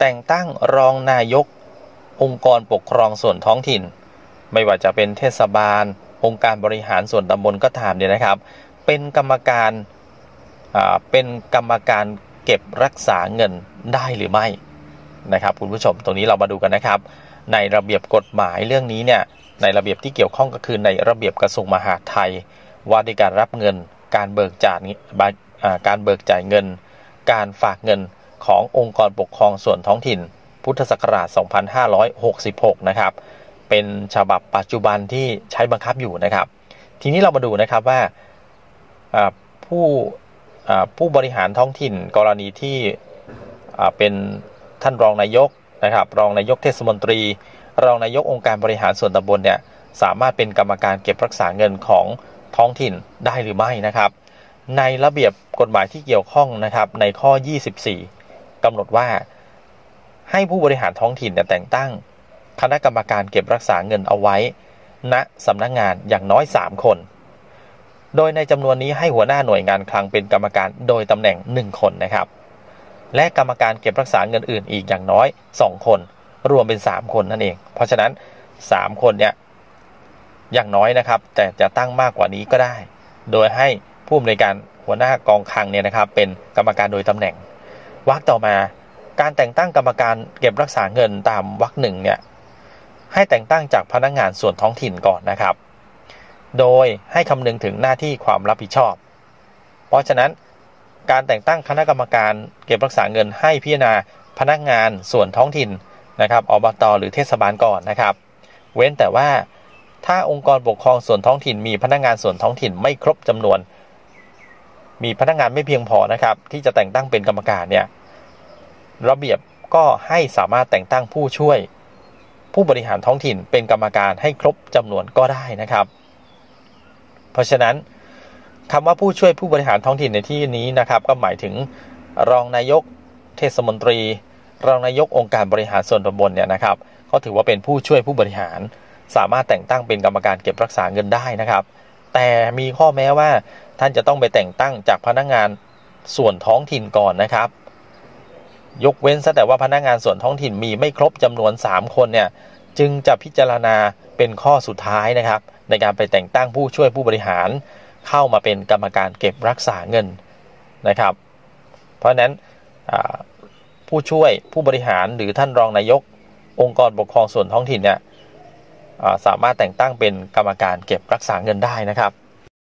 แต่งตั้งรองนายกองค์กรปกครองส่วนท้องถิ่นไม่ว่าจะเป็นเทศบาลองค์การบริหารส่วนตำบลก็ตามเนี่ยนะครับเป็นกรรมการเก็บรักษาเงินได้หรือไม่นะครับคุณผู้ชมตรงนี้เรามาดูกันนะครับในระเบียบกฎหมายเรื่องนี้เนี่ยในระเบียบที่เกี่ยวข้องก็คือในระเบียบกระทรวงมหาดไทยว่าด้วยการรับเงินการเบิกจ่ายเงินการฝากเงินขององค์กรปกครองส่วนท้องถิ่นพุทธศักราช 2566 นะครับเป็นฉบับปัจจุบันที่ใช้บังคับอยู่นะครับทีนี้เรามาดูนะครับว่าผู้บริหารท้องถิ่นกรณีที่เป็นท่านรองนายกนะครับรองนายกเทศมนตรีรองนายกองค์การบริหารส่วนตำบลเนี่ยสามารถเป็นกรรมการเก็บรักษาเงินของท้องถิ่นได้หรือไม่นะครับในระเบียบกฎหมายที่เกี่ยวข้องนะครับในข้อ 24 กำหนดว่าให้ผู้บริหารท้องถิ่นแต่งตั้งคณะกรรมการเก็บรักษาเงินเอาไว้ณสำนักงานอย่างน้อย3คนโดยในจำนวนนี้ให้หัวหน้าหน่วยงานคลังเป็นกรรมการโดยตำแหน่ง1คนนะครับและกรรมการเก็บรักษาเงินอื่นอีกอย่างน้อย2คนรวมเป็น3คนนั่นเองเพราะฉะนั้น3คนเนี่ยอย่างน้อยนะครับแต่จะตั้งมากกว่านี้ก็ได้โดยให้ผู้อำนวยการหัวหน้ากองคลังเนี่ยนะครับเป็นกรรมการโดยตำแหน่งวรรคต่อมาการแต่งตั้งกรรมการเก็บรักษาเงินตามวรรค 1เนี่ยให้แต่งตั้งจากพนักงานส่วนท้องถิ่นก่อนนะครับโดยให้คำนึงถึงหน้าที่ความรับผิดชอบเพราะฉะนั้นการแต่งตั้งคณะกรรมการเก็บรักษาเงินให้พิจารณาพนักงานส่วนท้องถิ่นนะครับอบต.หรือเทศบาลก่อนนะครับเว้นแต่ว่าถ้าองค์กรปกครองส่วนท้องถิ่นมีพนักงานส่วนท้องถิ่นไม่ครบจำนวนมีพนักงานไม่เพียงพอนะครับที่จะแต่งตั้งเป็นกรรมการเนี่ยระเบียบก็ให้สามารถแต่งตั้งผู้ช่วยผู้บริหารท้องถิ่นเป็นกรรมการให้ครบจำนวนก็ได้นะครับเพราะฉะนั้นคำว่าผู้ช่วยผู้บริหารท้องถิ่นในที่นี้นะครับก็หมายถึงรองนายกเทศมนตรีรองนายกองค์การบริหารส่วนตำบลเนี่ยนะครับก็ถือว่าเป็นผู้ช่วยผู้บริหารสามารถแต่งตั้งเป็นกรรมการเก็บรักษาเงินได้นะครับแต่มีข้อแม้ว่าท่านจะต้องไปแต่งตั้งจากพนักงานส่วนท้องถิ่นก่อนนะครับยกเว้นซะแต่ว่าพนักงานส่วนท้องถิ่นมีไม่ครบจำนวน3คนเนี่ยจึงจะพิจารณาเป็นข้อสุดท้ายนะครับในการไปแต่งตั้งผู้ช่วยผู้บริหารเข้ามาเป็นกรรมการเก็บรักษาเงินนะครับเพราะฉะนั้นผู้ช่วยผู้บริหารหรือท่านรองนายกองค์กรปกครองส่วนท้องถิ่นเนี่ยสามารถแต่งตั้งเป็นกรรมการเก็บรักษาเงินได้นะครับ